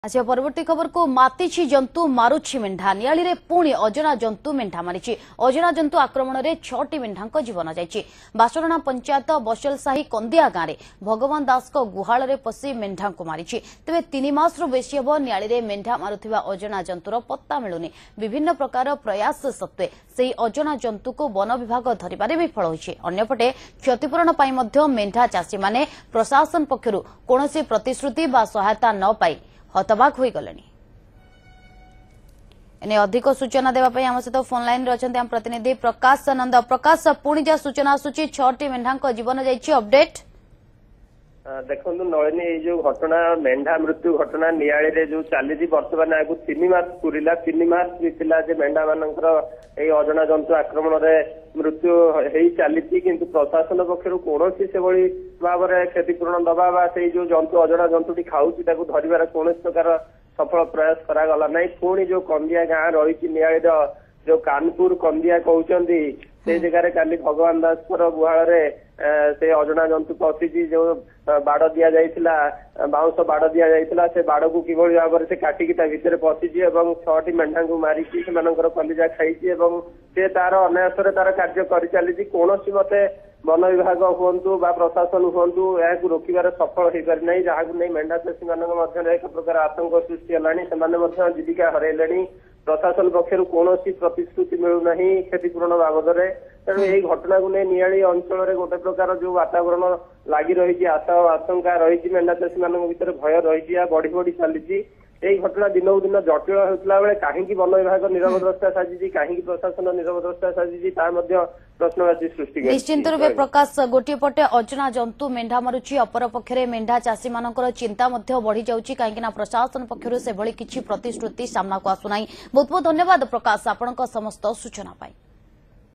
आज परवर्ती खबर को मातिछि जंतु मारुछि मेंढा नियाली रे पुणी अजना जंतु मेंढा मारिछि। अजना जंतु आक्रमण रे 6टी मेंढांक जीवन जाइछि। बासरना पंचायत बसलसाही कंदिया गाँव में भगवान दास को गुहाल रे पशि मेंढा को मारिछि। तेबे 3 मास बेसी हब नियाली रे मेंढा मारुथिबा अजना जंतुर पत्ता मिलुनी। विभिन्न प्रकार प्रयास सत्वे सेही अजना जंतु को वन विभाग धरिबारे विफल होइछि। अन्यपटे क्षतिपूरण पई मध्य मेंढा चाषी माने प्रशासन पक्षरु कोनोसी प्रतिश्रुति बा सहायता न पाई हतबाक हो गले। एने अधिक सूचना देवाई आम सहित फोन लाइन अच्छा आम प्रतिनिधि प्रकाश नंद। प्रकाश पुणी जहाँ सूचना आसूची 6टी मेंढा जीवन जाइए अपडेट देखो नलिनी जो घटना मेंढा मृत्यु घटना नियाली रे जो चली बर्तमान आगु 3 मास पूरा 3 मास बीतला मेंढा मानकर अजना जंतु आक्रमण रे मृत्यु हो चली किंतु प्रशासन पक्षर कौन से भाव में क्षतिपूरण दबा से जो जंतु अजना जंतुटी खाऊँ धरबार कौन प्रकार सफल प्रयास करागला ना। पुणी जो कंदिया गाँव रही नियाली जो कानपुर कंदिया कहते से जगह काली भगवान दास गुहाल से अजना जंतु पशिची जो बाड़ दि जाइथिला बाउंस बाड़ दि जाइथिला से बाड़ को किभली भाव से काटिकी ता भितर पशिची एवं 6टी मेंढा को मारिकी से कलिजा खाई एवं से तार अनायासरे तार कार्य कर चली कौन मते वन विभाग हूँ बा प्रशासन हूँ या रोकबार सफल हो पारि ना जहाँ नहीं मेंढा चाषी मान एक प्रकार आतंक सृष्टि है जीविका हरैले। प्रशासन पक्षर कौन प्रतिश्रुति मिलूना क्षतिपूरण बाबद में तेणु यही घटना को नहीं नियाली अंचल गोटे प्रकार जो वातावरण लगी रही आशा और आशंका रही मेंढा चाषी मान भर भय रही बढ़ी बढ़ी चली। यही घटना दिनकू दिन जटिल होता बेले कहीं वन विभाग निरवद्रष्टा साजिश कहीं प्रशासन निरवद्रष्टा साजिश प्रश्नवाची सृष्टि निश्चिंत रूपे प्रकाश गोटे पटे अजना जंतु मेंढा मारुछि अपर पक्षरे मेंढा चाषी मानकर चिंता बढ़ी जाउछि कहीं प्रशासन पक्षर से भली किछि प्रतिश्रुति सामना को आसुनाई। बहुत बहुत धन्यवाद प्रकाश आपनक समस्त सूचना पाई।